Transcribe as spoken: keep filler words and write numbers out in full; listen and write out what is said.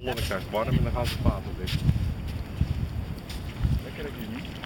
Dan krijgt het warm en dan gaan ze het water dicht. Lekker heb je niet.